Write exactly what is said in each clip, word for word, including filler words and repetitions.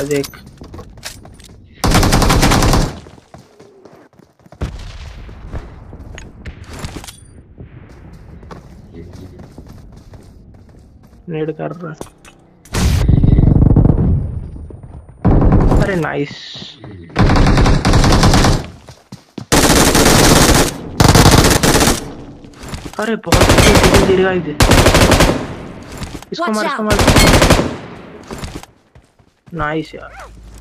है देख। नेड कर रहा है। अरे नाइस। अरे बहुत धीरे धीरे गाइस, इसको मार, इसको मार। नाइस यार।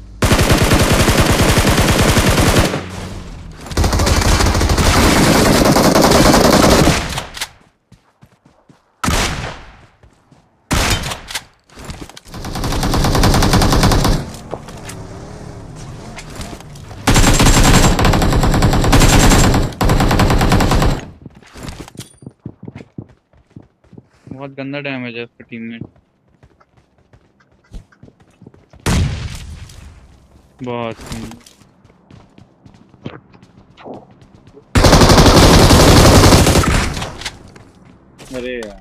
बहुत गंदा डैमेज है उसकी टीम में। बहुत अरे यार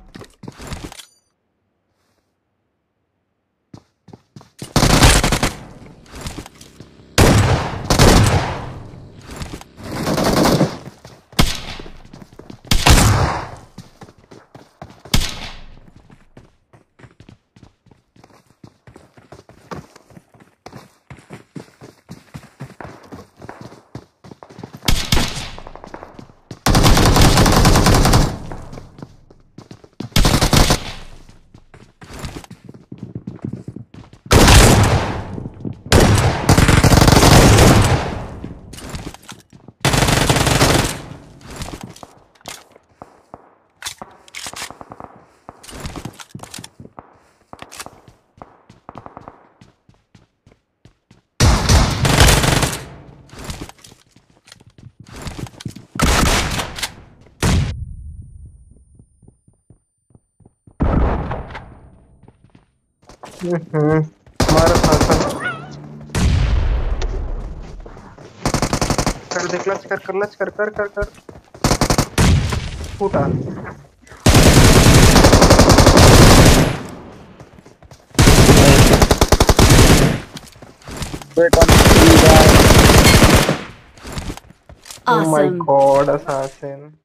हम्म हमारा शासन कर दे। क्लच कर, क्लच कर कर कर कर फूटा। Awesome. Oh my god, assassin.